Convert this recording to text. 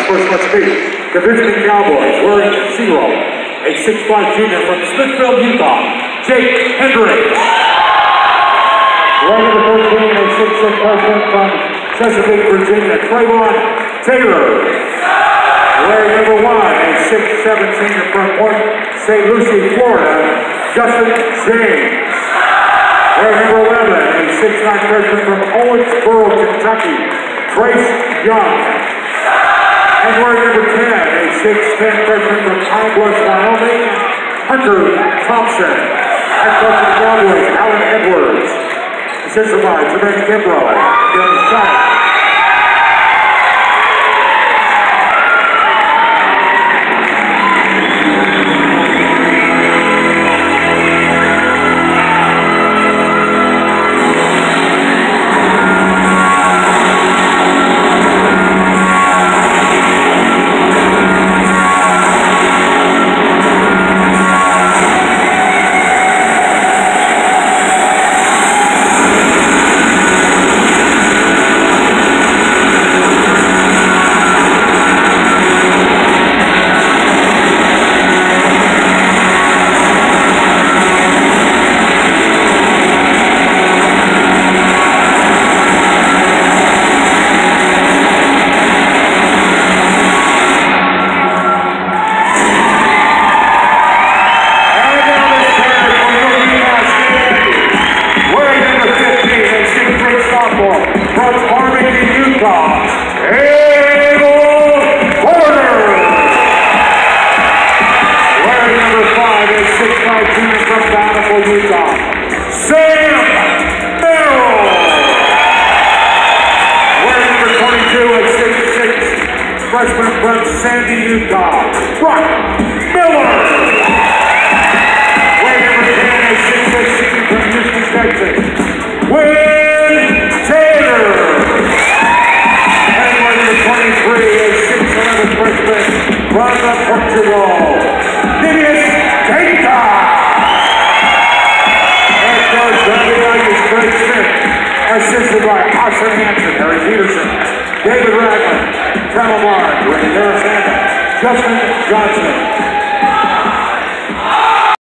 First, let's meet the Visiting Cowboys wearing zero, a 6'5" junior from Smithville, Utah, Jake Hendricks. Wearing number 13, a 6'6" freshman from Chesapeake, Virginia, Trayvon Taylor. Wearing number 1, a 6'7" senior from Port St. Lucie, Florida, Justin James. Wearing number 11, a 6'9" freshman from Owensboro, Kentucky, Trace Young. And wearing number 10, a 6'10" freshman from Pine Bluff, Wyoming, Hunter Thompson. And coach of the Cowboys, Alan Edwards. Assisted by Jermaine Kimbrough, Jeremy Shine. Freshman from Sandy, Utah, Brock Miller. Wearing number 10, a 6'6" senior from Houston, Texas, Wynn Taylor. And wearing number 23, a 6'11" freshman from Portugal, Didier Keita. And coach is Craig Smith, assisted by Austin Hanson, Harry Peterson, David Ragland, Travel Mark, Ricky Harris, Justin Johnson.